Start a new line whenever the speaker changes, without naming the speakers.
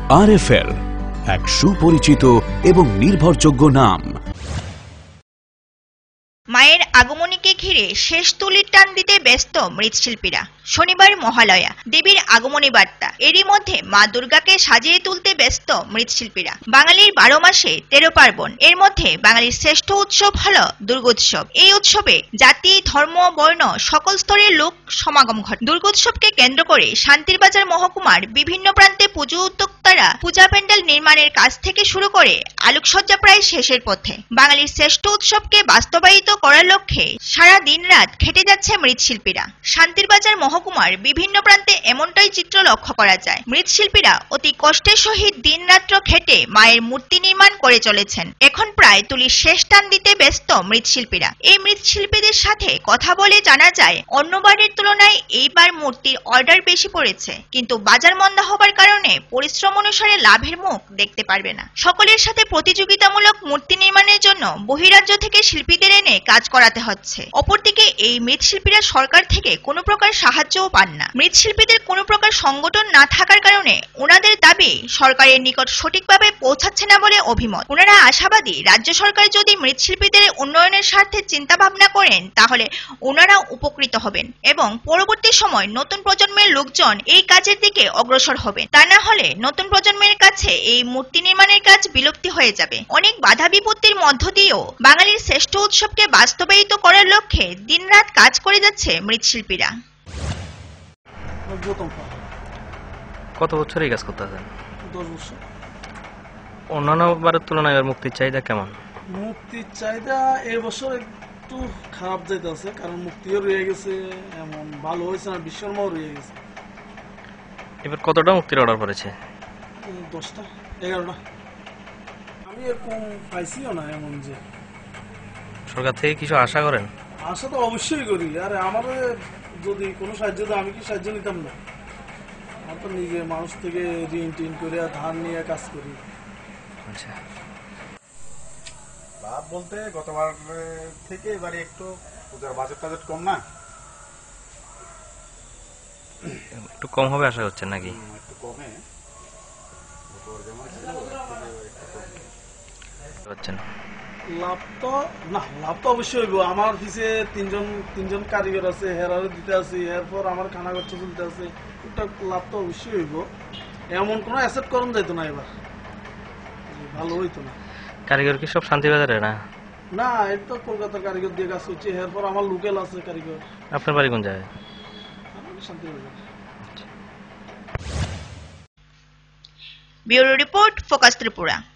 RFL, এক সুপরিচিত এবং নির্ভরযোগ্য নাম।
মায়ের আগমনীকে ঘিরে শেষ তুলির টান দিতে ব্যস্ত মৃৎশিল্পীরা। শনিবার মহালয়া, দেবীর আগমনী বার্তা। এরই মধ্যে মা দুর্গাকে সাজিয়ে তুলতে ব্যস্ত মৃৎশিল্পীরা। বাঙালির 12 মাসে 13 পার্বণ, এর মধ্যে বাঙালির শ্রেষ্ঠ উৎসব হল দুর্গোৎসব। এই উৎসবে জাতি, ধর্ম, বর্ণ সকল স্তরের লোক সমাগম ঘটে। দুর্গোৎসবকে কেন্দ্র করে শান্তিরবাজার মহকুমার বিভিন্ন প্রান্তে পুজো উদ্যোক্তারা পূজা প্যান্ডেল নির্মাণের কাজ থেকে শুরু করে আলোকসজ্জা প্রায় শেষের পথে। বাঙালির শ্রেষ্ঠ উৎসবকে বাস্তবায়িত করার লক্ষ্যে সারা দিন রাত খেটে যাচ্ছে মৃৎশিল্পীরা। শান্তিরবাজার মহকুমার বিভিন্ন প্রান্তে এমনটাই চিত্র লক্ষ্য করা যায়। মৃৎশিল্পীরা অতি কষ্টের সহিত দিন রাত্র খেটে মায়ের মূর্তি নির্মাণ করে চলেছেন। এখন প্রায় তুলির শেষ টান দিতে ব্যস্ত মৃৎশিল্পীরা। এই মৃৎশিল্পীদের সাথে কথা বলে জানা যায়, অন্যবারের তুলনায় এইবার মূর্তির অর্ডার বেশি পড়েছে, কিন্তু বাজার মন্দা হবার কারণে পরিশ্রম অনুসারে লাভের মুখ দেখতে পারবে না। সকলের সাথে প্রতিযোগিতামূলক মূর্তি নির্মাণের জন্য বহিরাজ্য থেকে শিল্পীদের এনে কাজ করাতে হচ্ছে। অপরদিকে এই মৃৎশিল্পীরা সরকার থেকে কোনো প্রকার সাহায্যও পান না। মৃৎশিল্পীদের কোনো প্রকার সংগঠন না থাকার কারণে ওনাদের দাবি সরকারের নিকট সঠিকভাবে পৌঁছাচ্ছে না বলে অভিমত। ওনারা আশাবাদী, রাজ্য সরকার যদি মৃৎশিল্পীদের উন্নয়নের স্বার্থে চিন্তা ভাবনা করেন তাহলে ওনারা উপকৃত হবেন এবং পরবর্তী সময় নতুন প্রজন্মের লোকজন এই কাজের দিকে অগ্রসর হবে। তা না হলে নতুন প্রজন্মের কাছে এই মূর্তি নির্মাণের কাজ বিলুপ্তি হয়ে যাবে। অনেক বাধা বিপত্তির মধ্য দিয়েও বাঙালির শ্রেষ্ঠ উৎসবকে বাস্তবায়িত করার লক্ষ্যে দিনরাত কাজ করে যাচ্ছে মৃৎশিল্পীরা।
কত বছর এই কাজ করতেছেন?
10 বছর।
অন্যান্য বারের তুলনায় এবার মুক্তির চাহিদা কেমন?
মুক্তির চাহিদা এই বছর একটু খারাপ যাইতেছে, কারণ মুক্তিও রয়ে গেছে, এমন ভালো হয়েছে না, বিশ্বকর্মাও রয়ে গেছে।
এবার কতটা মুক্তির অর্ডার পড়েছে?
10টা 11টা। আমি এরকম পাইছিও না এমন যে।
সরকার থেকে কিছু আশা করেন?
আশা তো অবশ্যই করি। আরে আমাদের যদি কোনো সাহায্য দেয় আমি কি সাহায্য নিতাম না? আমার তো নিজে মানুষ থেকে ঋণ টিন করে ধার নিয়ে কাজ করি।
আচ্ছা,
লাভ বলতে গতবার থেকে এবারে একটু পূজার বাজেট কম না,
একটু কম হবে আশা করছেন নাকি?
একটু কমে
লাভ তো অবশ্যই হইব। আমার পিছে তিনজন কারিগর আছে, হেরারও দিতে আছে, এরপর আমার খানা খরচ চলতে আছে, লাভ তো অবশ্যই হইব। এমন কোনো অ্যাসেপ্ট করুন যাইতো না, এবার ভালো হইতো না।
কারিগর কি সব শান্তিবাজারে?
না, এটা তো কলকাতার কারিগর দিয়ে কাজ হচ্ছে। এরপর আমার লোকাল আছে কারিগর।
আপনার বাড়ি কোন জায়গায়?
Shantibazar.
Bureau report, focus Tripura.